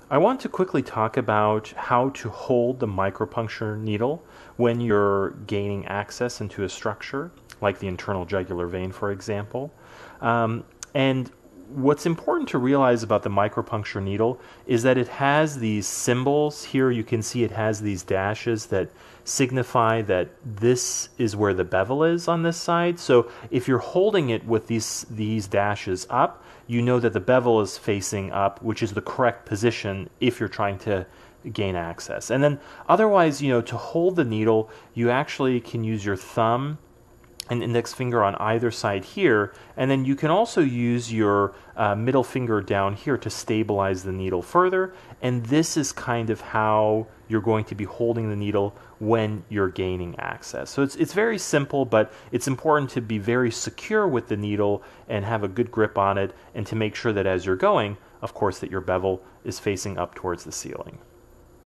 I want to quickly talk about how to hold the micropuncture needle when you're gaining access into a structure, like the internal jugular vein, for example. And what's important to realize about the micropuncture needle is that it has these symbols. Here you can see it has these dashes that signify that this is where the bevel is on this side. So if you're holding it with these dashes up, you know that the bevel is facing up, which is the correct position if you're trying to gain access. And then otherwise, to hold the needle, you actually can use your thumb and index finger on either side here, and then you can also use your middle finger down here to stabilize the needle further, and this is kind of how you're going to be holding the needle when you're gaining access. So it's very simple, but it's important to be very secure with the needle and have a good grip on it, and to make sure that as you're going, of course, that your bevel is facing up towards the ceiling.